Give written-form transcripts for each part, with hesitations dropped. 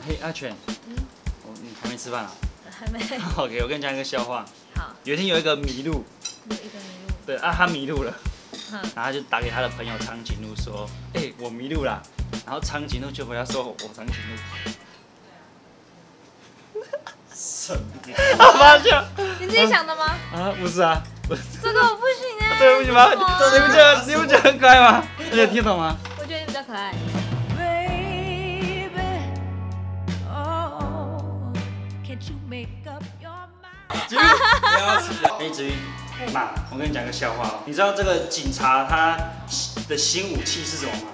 嘿，阿全，你还没吃饭啊？ 还没。 OK， 我跟你讲一个笑话。 好。 有一天有一个迷路。 有一个迷路。 对啊，他迷路了。然后他就打给他的朋友长颈鹿说：“我迷路了。”然后长颈鹿就回答说：“我长颈鹿。”什么？好发笑。 你自己想的吗？ 啊，不是啊。 这个我不行哎。 这个不行吗？你不觉得很可爱吗？而且听懂吗？ 我觉得你比较可爱。 子瑜，妈，我跟你讲个笑话哦。你知道这个警察他的新武器是什么吗？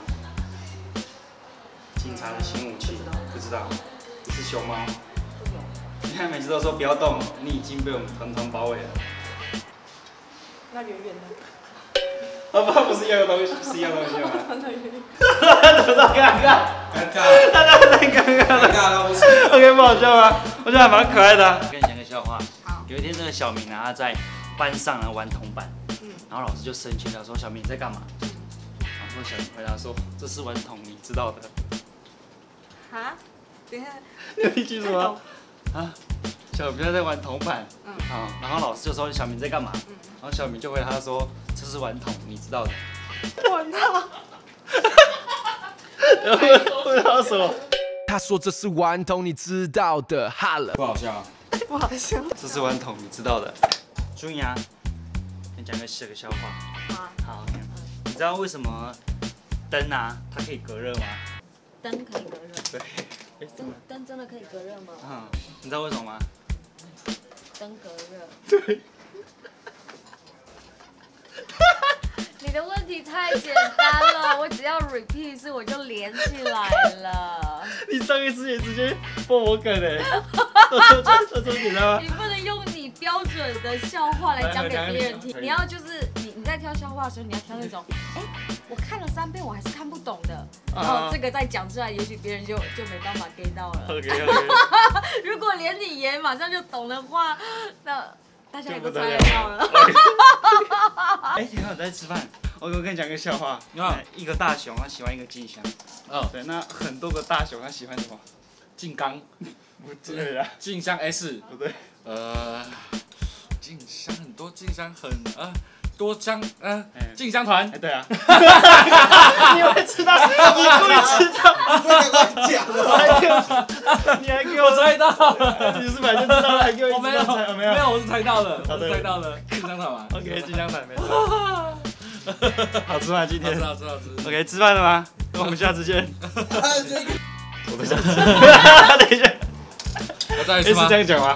警察的新武器不知道，是熊猫。你看每次都说不要动，你已经被我们团团包围了。 那圆圆的。 不是一样的东西，是一样东西吗？ 多少尴尬？大家太尴尬了，不是 ？OK， 不好笑吗？我觉得还蛮可爱的。我跟你讲个笑话。好。有一天，这个小明啊，他在班上呢玩铜板，然后老师就生气了，说：“小明你在干嘛？”然后小明回答说：“这是玩桶，你知道的。” 哈？等一下。 你记住吗？啊？小明在玩铜板。好，然后老师就说：“小明在干嘛？”然后小明就回答说：“这是玩桶，你知道的。” 我操！ 不知道什么？ 他说这是顽童，你知道的。哈了， 不好笑。 不好笑。 这是顽童，你知道的。注意啊，跟你讲个笑话。好。你知道为什么灯啊它可以隔热吗？ 灯可以隔热。 对。 灯真的可以隔热吗？ 你知道为什么吗？ 灯隔热。 对。 你的问题太简单了，我只要 repeat 一次我就连起来了。 你上一次也直接破我梗哎，这简单吗？ 你不能用你标准的笑话来讲给别人听，你要就是你在挑笑话的时候，你要挑那种，我看了3遍我还是看不懂的，然后这个再讲出来，也许别人就没办法 get 到了。 OK。 如果连你也马上就懂的话，那大家也都猜得到了。 挺好，在吃饭。我跟你讲个笑话，一个大熊他喜欢一个静香。对，那很多个大熊他喜欢什么？ 静冈。 不对啊。 静香 S。 不对。 静香很多，静香很多香静香团。 对啊。你会知道？你故意知道？ 不会乱讲的。 你还给我猜到了？你是本来就知道了，还给我一直猜？没有， 我是猜到了，猜到了。静香团嘛。 OK， 静香团没错。好吃吗？今天好吃。 OK， 吃饭了吗？那我们下次见。我都想吃。等一下。 我再来吃吗？ 是这样讲吗？